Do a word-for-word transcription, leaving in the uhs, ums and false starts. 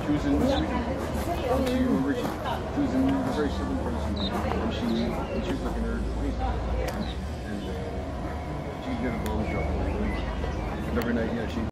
She was in this week. She, remember, she, she was in a very civil person. And she, and she was looking at her face. And uh, she did a bomb job. And every night, yeah, she